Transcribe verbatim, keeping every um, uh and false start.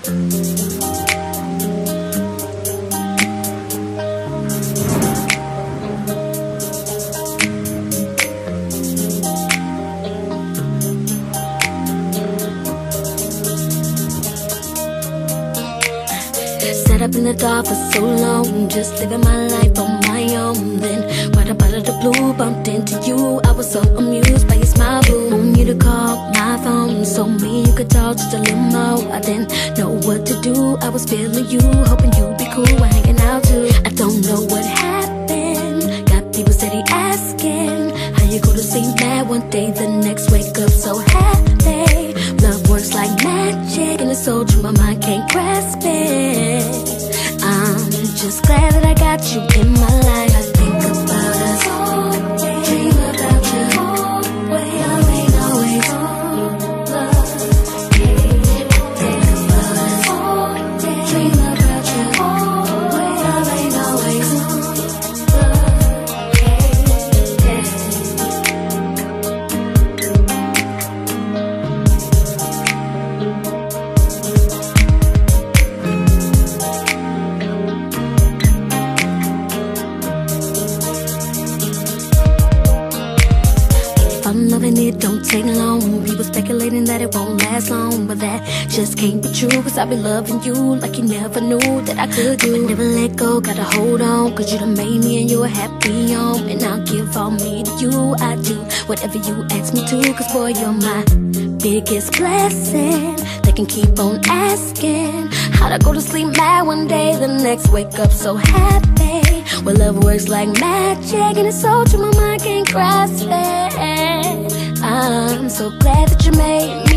Sat up in the dark for so long, just living my life on my own. Then, right up out of the blue, bumped into you. I was so amused by your smile, boo. Want you to call my phone so me you could talk just a little more. I didn't know what to do. I was feeling you, hoping you'd be cool. We're hanging out too. I don't know what happened. Got people steady asking how you go to sleep mad one day, the next wake up so happy. Love works like magic, and it's so true my mind can't grasp it. I'm just glad that I got you in my life. I think about us, dream about you, love ain't always love. Think about us, dream about you, love ain't always I'm loving it, don't take long. People speculating that it won't last long, but that just can't be true. Cause I've been loving you like you never knew that I could do. But never let go, gotta hold on. Cause you done made me and you're happy home. And I'll give all me to you. I do whatever you ask me to. Cause boy, you're my biggest blessing. They can keep on asking how'd I go to sleep mad one day, the next wake up so happy. Well, love works like magic, and it's so true my mind can't grasp it. I'm so glad that you made me